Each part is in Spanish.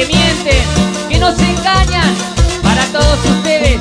que mienten, que nos engañan. Para todos ustedes.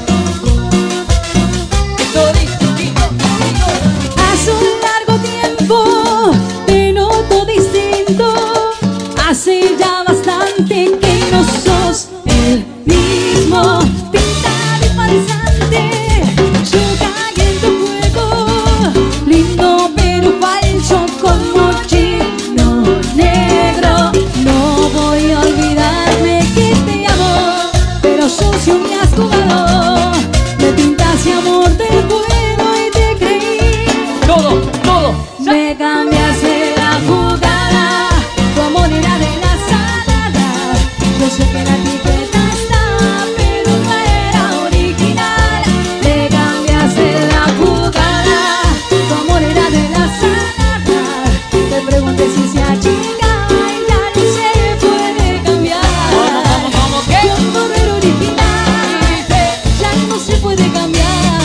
Esto dice, hace un largo tiempo te noto distinto. Hace ya bastante que no sos el mismo. Pintar y farsante, yo caí en tu juego. Lindo pero falso como chino negro. No voy a olvidarme que te amo, pero sucio me has jugado. Me pintaste amor del bueno y te creí. todo. Me cambiaste la jugada, tu amor era de la salada. Yo sé que la etiqueta estaba, pero no era original. Me cambiaste la jugada, tu amor era de la salada. Te pregunté si se achicaba y ya no se puede cambiar. ¿Cómo qué? Tu amor era original, ya no se puede cambiar.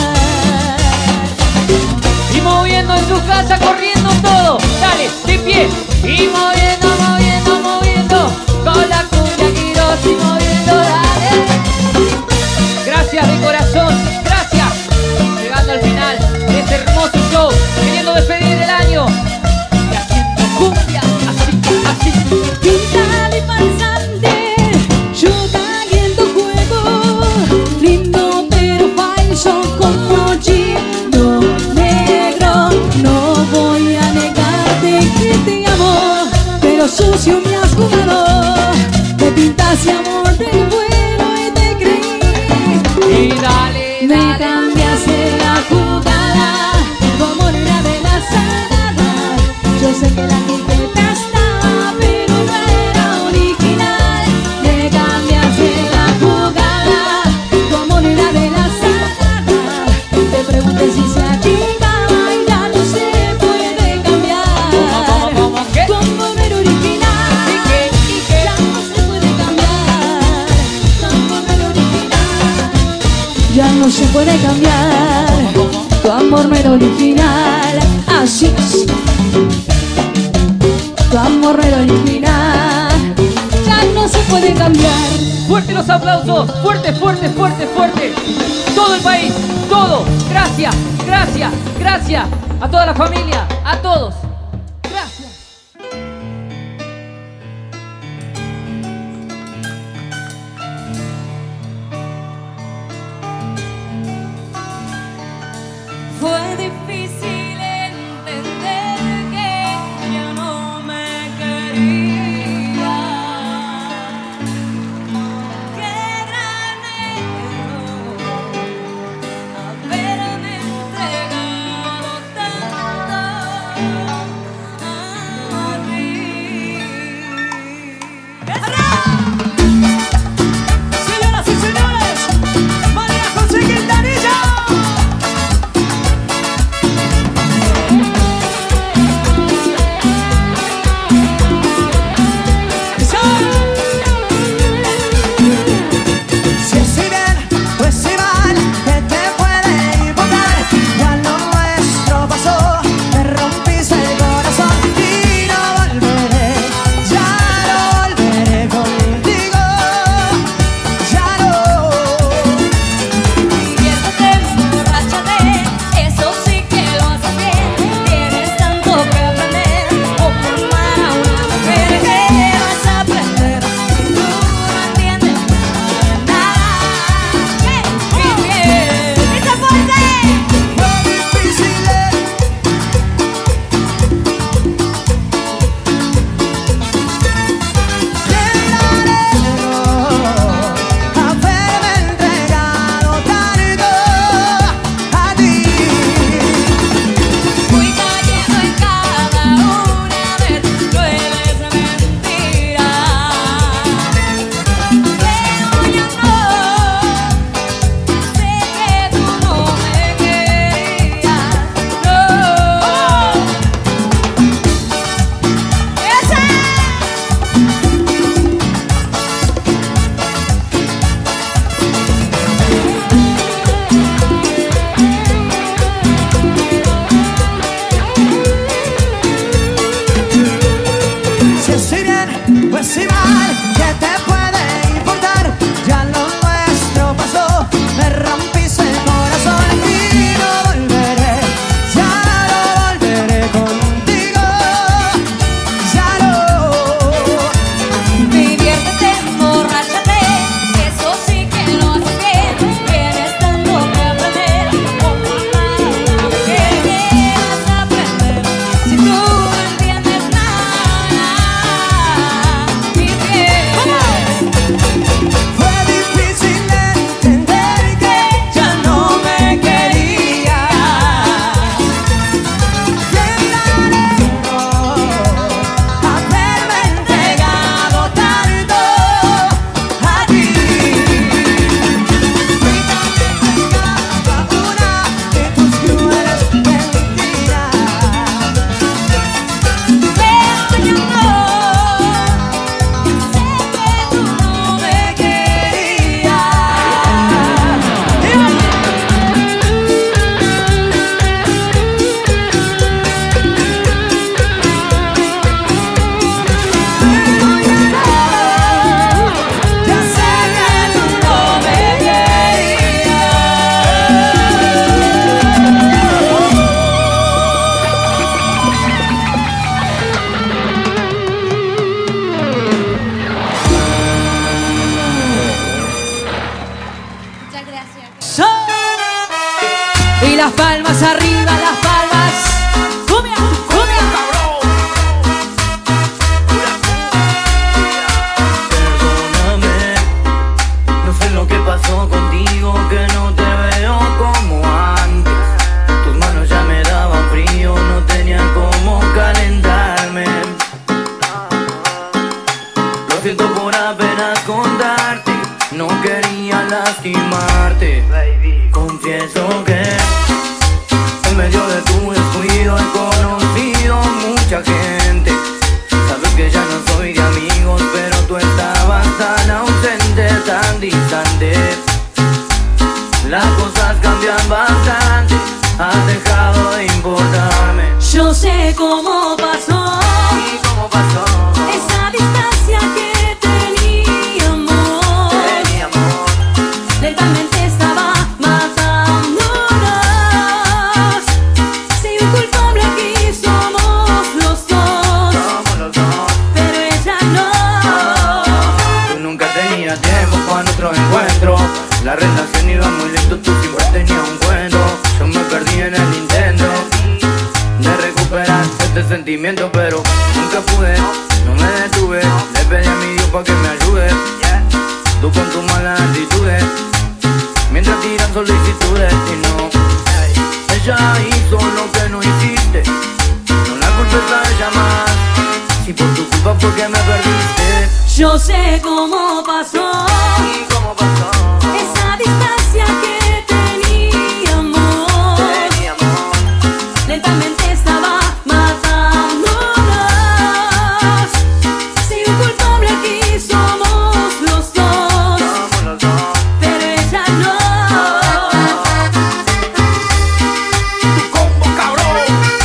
Y moviendo en tu casa, corriendo todo. Dale, de pie. Y moviendo, con la cumbia Quiroz y moviendo, dale. Gracias de corazón, gracias. Llegando al final de este hermoso show, queriendo despedir el año. Y haciendo cumbia, así. Pintar y farsante, yo caí en tu juego. Lindo pero falso como chino negro. No voy a negarte que te amo, pero sucio me has jugado. Me pintaste amor del bueno y te creí. Y dale. Me cambiaste la jugada, tu amor era de la salada. Yo sé que la etiqueta estaba, pero no era original. Me cambiaste la jugada, tu amor era de la salada. Te pregunté si se achicaba y ya no se puede cambiar. ¿Cómo qué? Tu amor era original, ¿Y qué? ya no se puede cambiar. Tu amor era original, ya no se puede cambiar. Tu amor no era original, así es. Tu amor no era original, ya no se puede cambiar. Fuerte los aplausos, fuerte. Todo el país, todo. Gracias. A toda la familia, a todos. Gracias. Fue difícil entender que ya no me quería. Qué gran error haberme entregado tanto a mí. Señoras y señores, María José Quintanilla. arriba las palmas. ¡Cumbia, cumbia! Perdóname, no sé lo que pasó contigo, que no te veo como antes. Tus manos ya me daban frío, no tenía cómo calentarme. Lo siento por apenas contarte, no quería lastimarte. Confieso que en medio de tu descuido he conocido mucha gente. Sabes que ya no soy de amigos, pero tú estabas tan ausente, tan distante. Las cosas cambian bastante, has dejado de importarme. Yo sé cómo pasó. ¿Y cómo pasó? Esa distancia que teníamos lentamente estaba matándonos. Si un culpable aquí somos los dos, pero ella no. Tú nunca tenías tiempo para nuestro encuentro. La relación iba muy lento, tú siempre tenías un cuento. Yo me perdí en el intento de recuperar este sentimiento, pero nunca pude, no me detuve. Le pedí a mi Dios pa' que me ayude. Tú con tus malas actitudes, mientras tiran solicitudes y no. Ella hizo lo que no hiciste, no la culpes a ella más. Si por tu culpa fue que me perdiste. Yo sé cómo pasó. ¿Y cómo pasó? Esa distancia que teníamos lentamente estaba matándonos. Si un culpable aquí somos los dos, pero ella no. Tu combo, cabrón.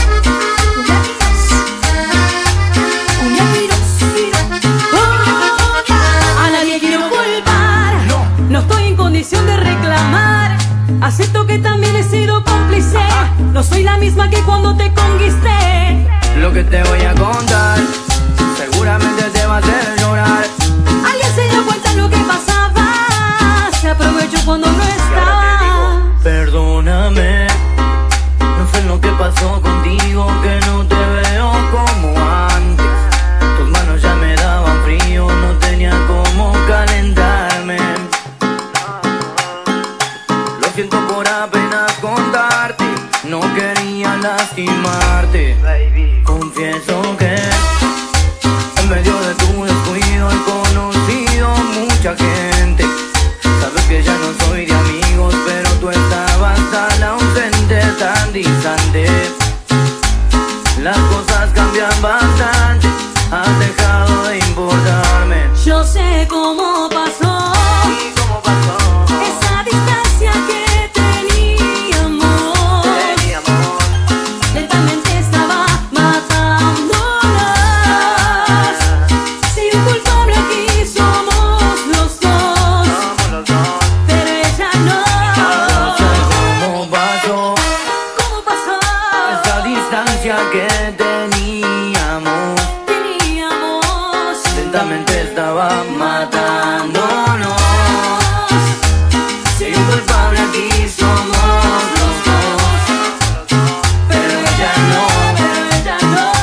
A nadie quiero culpar, no estoy en condición de reclamar. Acepto que también he sido cómplice, no soy la misma que cuando te conquisté. Lo que te voy a contar seguramente te va a hacer llorar. Alguien se dio cuenta de lo que pasaba, se aprovechó cuando no estaba. Perdóname, no sé lo que pasó contigo, que no te veo como antes. Tus manos ya me daban frío, no tenía cómo calentarme. Lo siento por apenas contarte, no quería lastimarte. Confieso que en medio de tu descuido he conocido mucha gente. Sabes que ya no soy de amigos, pero tú estabas tan ausente, tan distante. Las cosas cambian bastante, has dejado de importarme. Yo sé cómo pasó. ¿Y cómo pasó? Esa distancia que teníamos lentamente estaba matándonos. Si un culpable aquí somos los dos, pero ella no. No sé cómo pasó ¿Cómo pasó? esa distancia que teníamos. Lentamente estaba matándonos. Si un culpable aquí somos los dos, pero ella no. Pero ella no.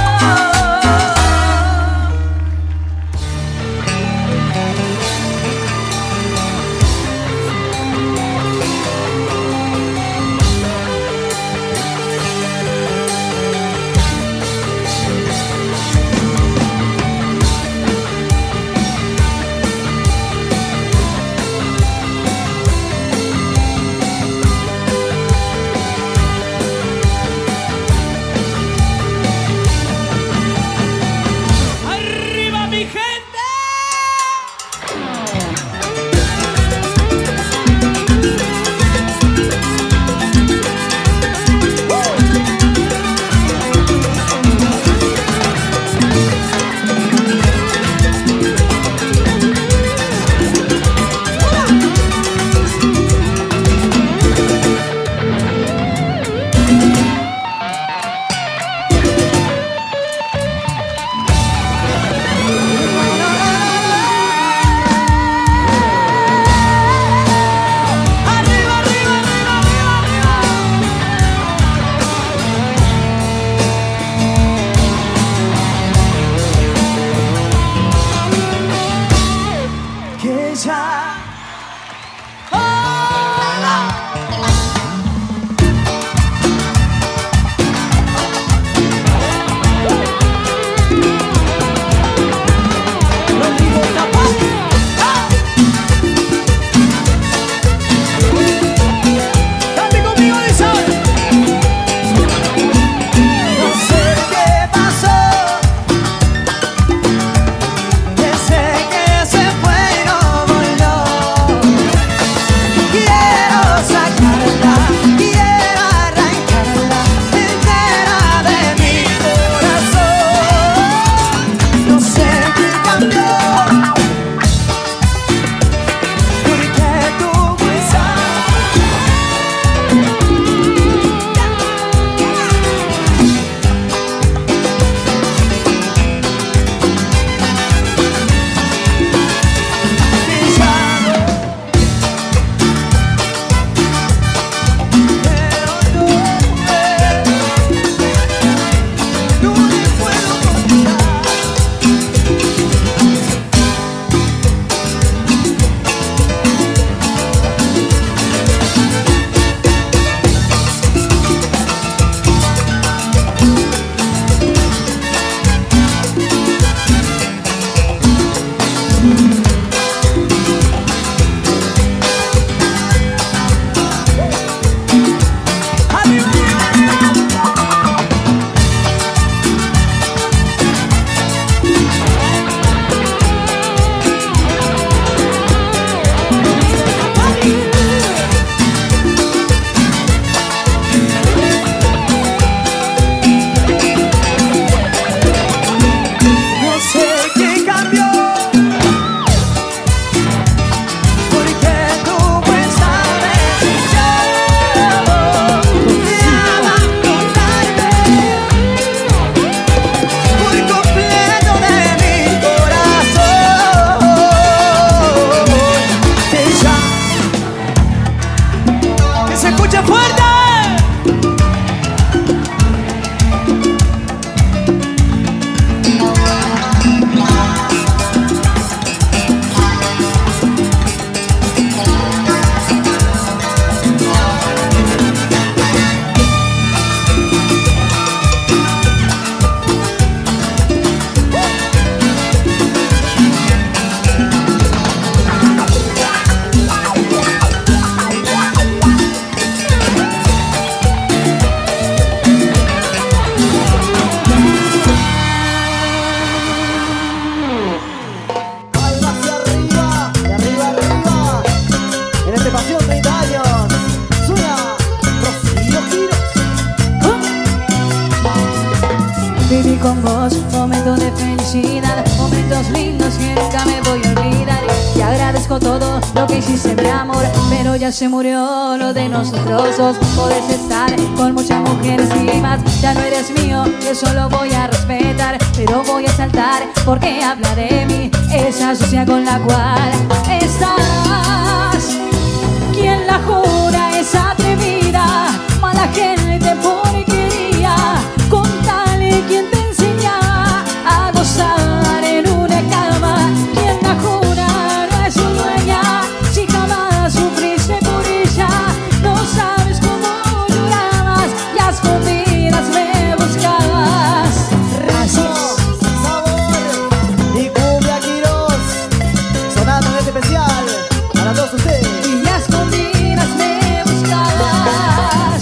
Viví con vos momentos de felicidad, momentos lindos que nunca me voy a olvidar. Te agradezco todo lo que hiciste, mi amor, pero ya se murió lo de nosotros dos. Podés estar con muchas mujeres y más, ya no eres mío, yo solo voy a respetar, pero voy a saltar porque habla de mí esa sucia con la cual estás. ¿Quién la jura es atrevida? Mala gente porquería. Contale quién te enseña a gozar en una cama. ¿Quién la jura no es su dueña? Si jamás sufriste por ella, no sabes cómo llorabas y a escondidas me buscabas. Ritmo, sabor y cumbia Quirós, sonando en este especial para todos ustedes. Y a escondidas me buscabas.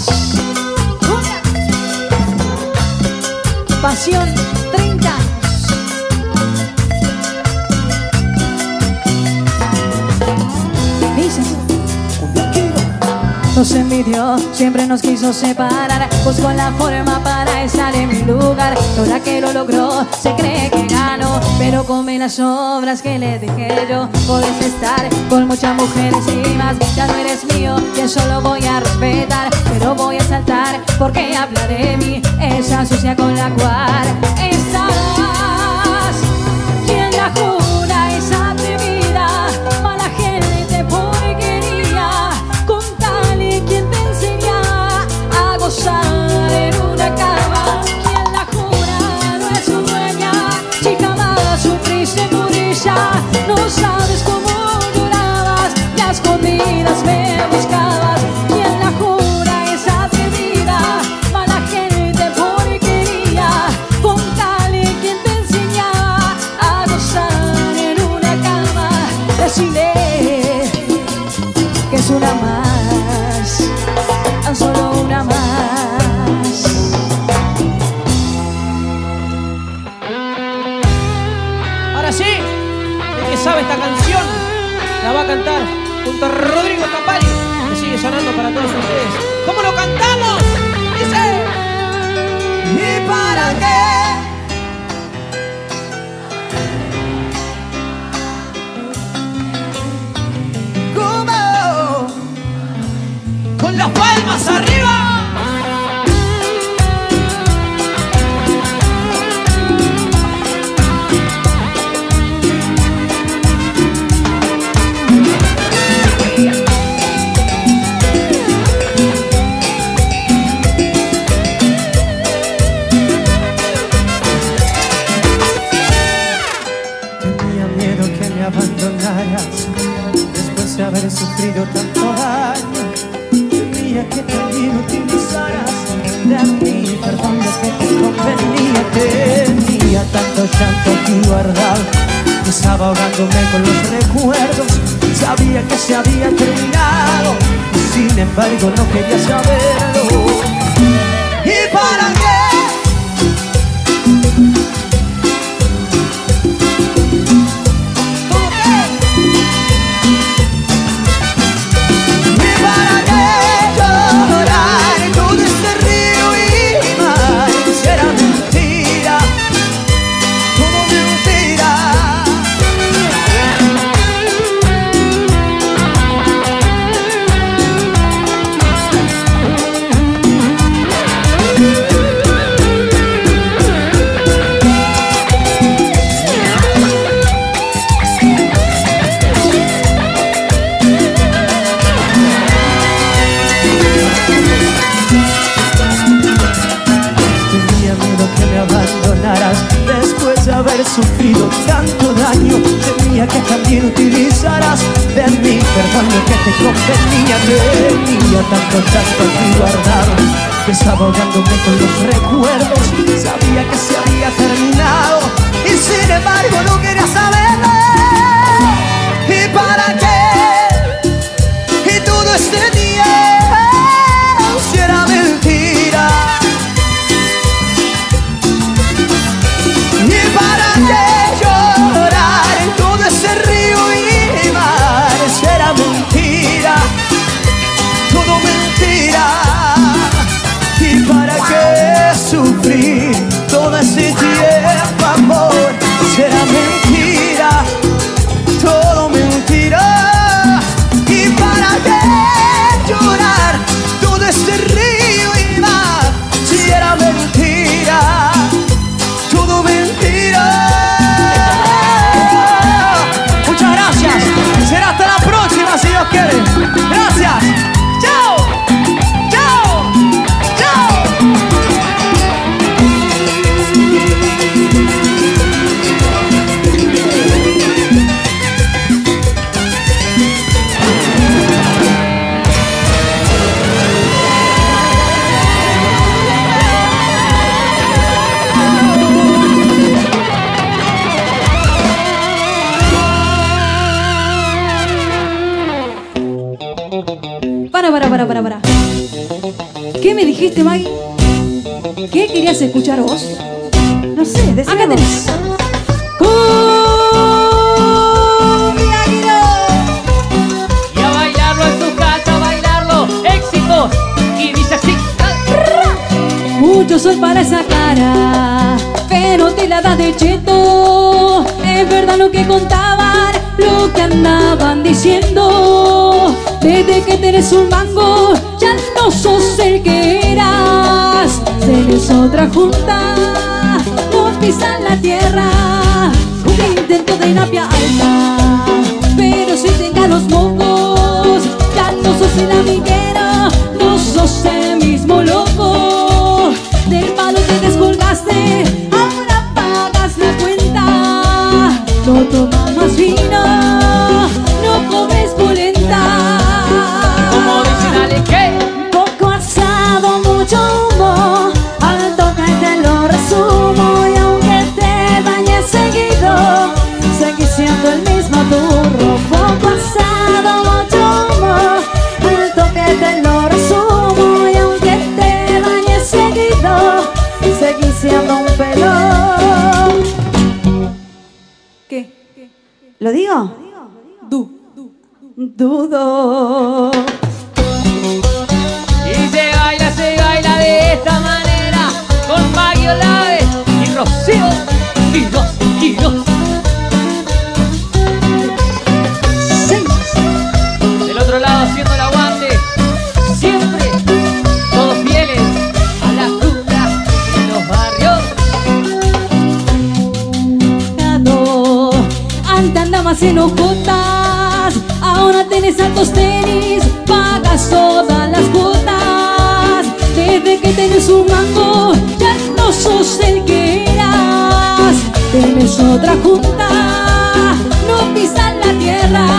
Pasión 30. Dice Cumbia Quirós. nos envidió, siempre nos quiso separar. Buscó la forma para estar en mi lugar. Ahora que lo logró, se cree que ganó, pero come las obras que le dejé yo. Podés estar con muchas mujeres y más, ya no eres mío, yo solo voy a respetar, pero voy a saltar porque habla de mí esa sucia con la cual estás. ¿Quién la jura es atrevida? Mala gente porquería. Contale quién te enseña a gozar en una cama. ¿Quién la jura no es su dueña? Si jamás sufriste por ella, no sabes cómo llorabas y a escondidas me buscabas. ¿Quién la jura es atrevida? Mala gente porquería. Contale quién te enseña a gozar en una cama. Decile que es una más, tan solo una más. Ahora sí, el que sabe esta canción la va a cantar junto a Rodrigo Tapari, que sigue sonando para todos ustedes. ¿Cómo lo cantamos? Dice: ¿Y para qué? ¿Cómo? con las palmas arriba. Tenía miedo que me abandonaras después de haber sufrido tanto daño. Temía que también utilizaras de mí perdón lo que te convenía. Tenía tanto llanto aquí guardado, estaba ahogándome con los recuerdos. Sabía que se había terminado y sin embargo no quería saberlo. ¿Y para qué? Después de haber sufrido tanto daño, temía que también utilizaras de mí perdón lo que te convenía. Tenía tanto aquí guardado, que estaba ahogándome con los recuerdos. Sabía que se había terminado y sin embargo no quería saberlo. ¿Y para qué? Y todo este día si era mentira. ¿Y para qué llorar en todo ese río y mar? Será mentira, todo mentira. ¿Y para qué sufrir todo ese decirte, Maggie. ¿Qué querías escuchar vos? No sé, decime Acá vos. tenés. Y a bailarlo en tu casa, a bailarlo. Éxitos. Y dice así. Mucho sol para esa cara, pero te la das de cheto. Es verdad lo que contaban, lo que andaban diciendo. Desde que tenés un mango, ya no sos el que eras. Tenés otra junta, no pisan la tierra. Un intento de napia alta, pero si tengas los mocos, ya no sos el amiguero, no sos el mismo loco. Del palo te descolgaste, ahora pagas la cuenta. No tomas más vino, no comes polenta. Como dice, dale, ¿qué? Poco asado, mucho humo, al toque te lo resumo. Y aunque te dañes seguido, seguís siendo el mismo turro. Poco asado, mucho humo, al toque te lo resumo. Y aunque te dañes seguido, seguís siendo un pelón. ¿Qué? ¿Lo digo? Dudo. Y se baila de esta manera. Con Maggie Olaves y Rocío. Y dos. Del otro lado haciendo el aguante. Siempre todos fieles a la cumbia en los barrios. Antes andabas en ojotas, ahora tenés altos tenis, pagas todas las cuotas. Desde que tenés un mango, ya no sos el que eras. Tenés otra junta, no pisan la tierra.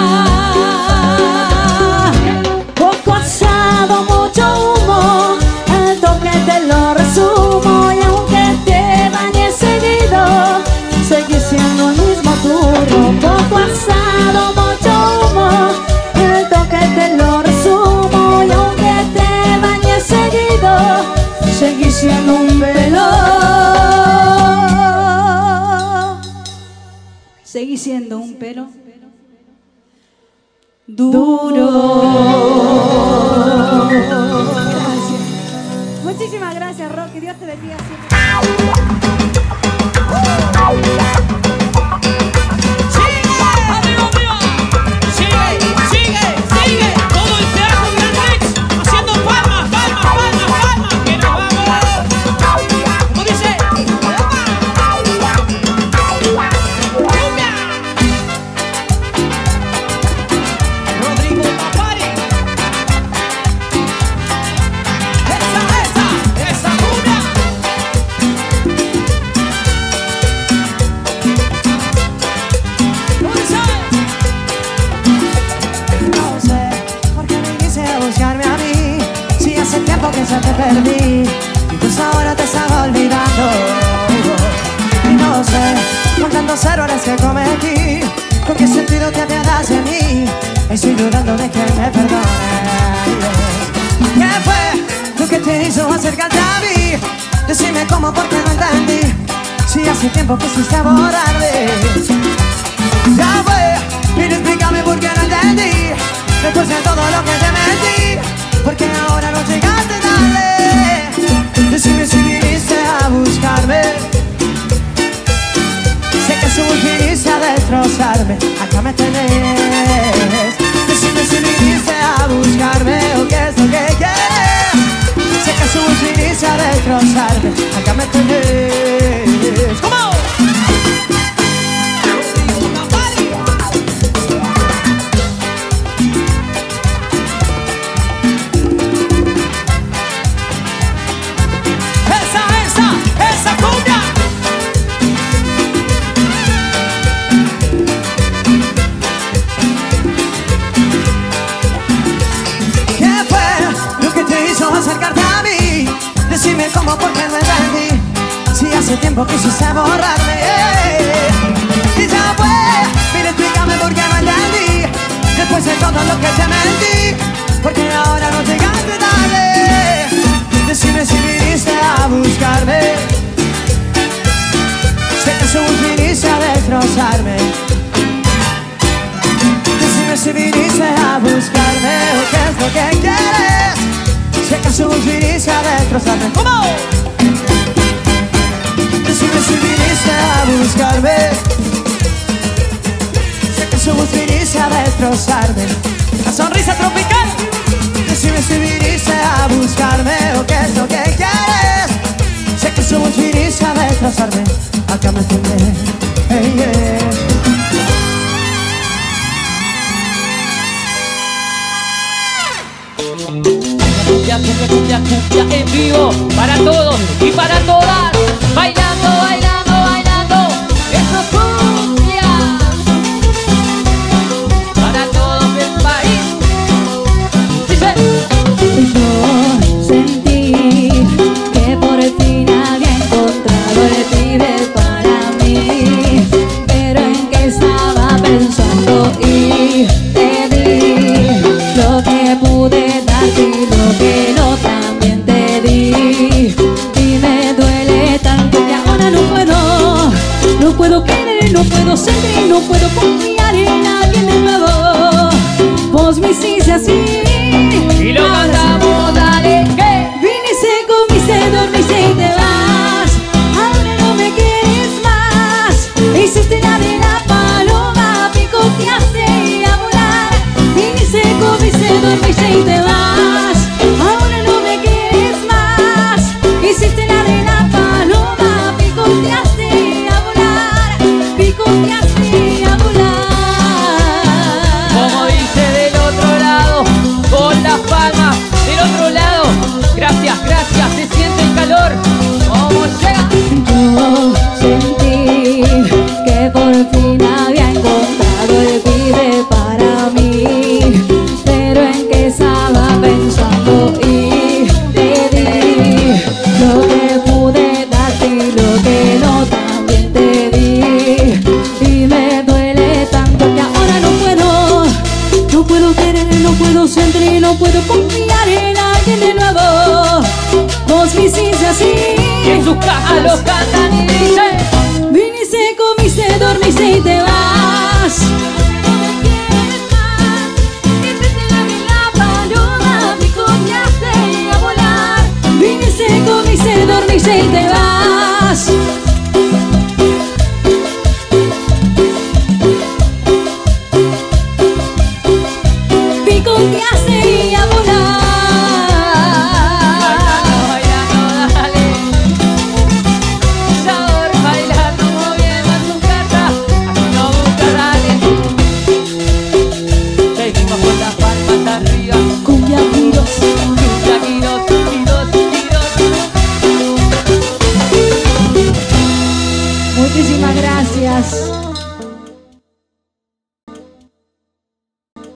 Poco asado, mucho humo, al toque te lo resumo. Y aunque te dañes seguido, seguís siendo el mismo turro. Poco asado, mucho humo, al toque te lo resumo. Y aunque te dañes seguido, seguís siendo un pelón. Seguís siendo un pelo duro. Gracias. Muchísimas gracias, Rock. Que Dios te bendiga siempre. Sigue, todo el teatro Gran Rex haciendo palmas, que nos vamos. ¿Cómo dice? ¡Cumbia! Rodrigo Tapari. Esa cumbia. ¿Cómo dice? No sé por qué viniste a buscarme a mí, si hace tiempo que ya te perdí y pues ahora te estaba olvidando. Y no sé, con tantos errores que cometí, con qué sentido te apiadas de mí, estoy dudando de que me perdones. ¿Qué fue lo que te hizo acercarte a mí? Decime cómo, porque no entendí, si hace tiempo que quisiste borrarme. Ya fue, pero explícame por qué no entendí, después de todo lo que te mentí, porque ahora no llegaste tarde. Decime si viniste a buscarme, sé que solo viniste a destrozarme, acá me tenés. Decime si viniste a buscarme o qué es lo que quieres, sé que solo viniste a destrozarme, acá me tenés. ¿Cómo? Esa cumbia. ¿Qué fue lo que te hizo acercarte a mí? Decime cómo, porque no entendí, si hace tiempo quisiste borrarme. Y ya fue, mira, explícame por qué no entendí, después de todo lo que te mentí, porque ahora no llegaste tarde. Decime si viniste a buscarme. Sé que sos viniste a destrozarme. Decime si viniste a buscarme o qué es lo que quieres. Sé que sos viniste a destrozarme. ¿Cómo? Decime si viniste a buscarme. Sé que sos viniste a destrozarme. La sonrisa tropical. Decime si viniste a buscarme o qué es lo que quieres. Sé que somos viniste a destrozarme. Acá me tendré, hey, yeah. Cumbia, cumbia, cumbia, cumbia en vivo para todos y para todas. Bailando, bailando, bailando. Eso es cumbia. Para todo el país. Dice. Yo sentí que por fin había encontrado el pibe para mí, pero en qué estaba pensando y te di lo que pude darte y lo que no también te di. Y me duele tanto que ahora no puedo querer, no puedo sentir, no puedo confiar en alguien de nuevo. Vos me hiciste así. Y lo cantamos, dale, que Viniste, comiste, dormiste y te vas. Ahora no me quieres más. Hiciste la de la paloma, picoteaste y a volar. Viniste, comiste, dormiste y te vas. Ahora no me quieres más. Hiciste la de la paloma, picoteaste y a volar. Picoteaste y a volar. como dice del otro lado, con las palmas del otro lado. Gracias, gracias, se siente el calor. ¿Cómo llega? Yo sentí que por fin había encontrado el pibe para mí, pero en qué estaba pensando y te di lo que pude darte y lo que no también te di. Y me duele tanto que ahora no puedo querer, no puedo sentir, no puedo confiar en alguien de nuevo. Vos me hiciste así. Y en sus cajas los cantan y dicen. Viniste, comiste, dormiste y te vas. No me quieres más. Hiciste la de la paloma, picoteaste y a volar. Viniste, comiste, dormiste y te vas. Picoteaste y a volar. Bailando, dale. Sabor, bailando, moviendo tu cara. Aquí no busca, dale. Seguimos con las palmas arriba. Cumbia giros. Cumbia, giros, giros, giros. Muchísimas gracias.